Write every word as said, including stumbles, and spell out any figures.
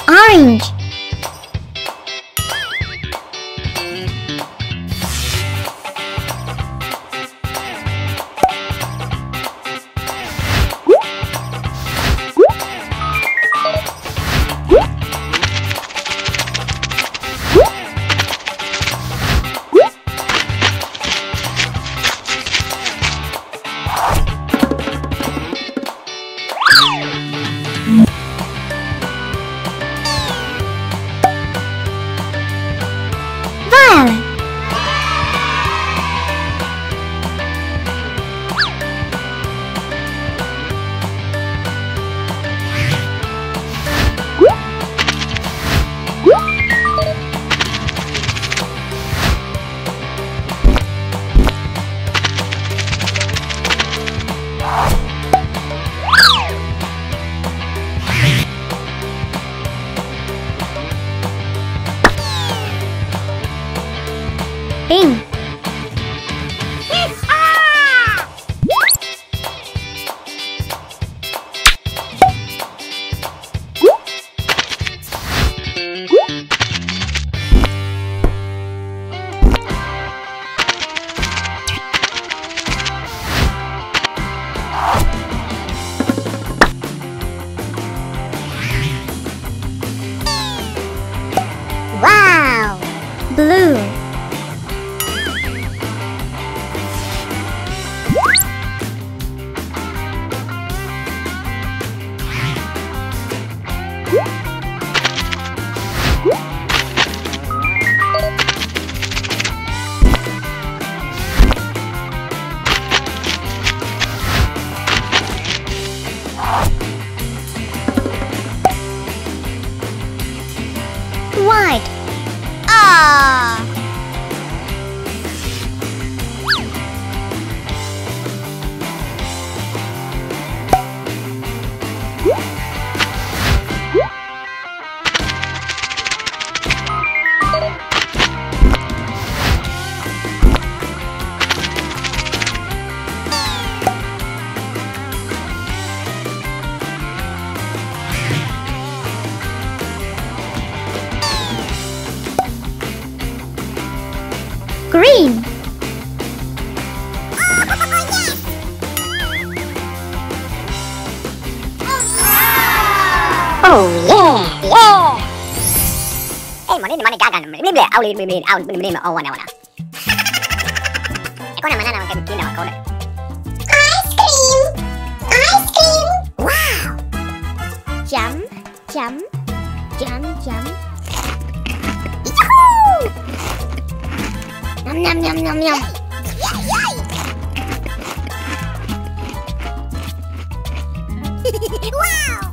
Orange. Violet. Pink. Wow! Blue. White. Ah! Green. Oh yeah, yeah. Eh, mana ni mana gagan? Ini boleh, awal ini ini awal ini ini awal awal. Eh, kau nama mana nama kayak begini awal kau ni? Ice cream, ice cream. Wow. Jam, jam, jam, jam. Yum yum yum yum yum. Wow!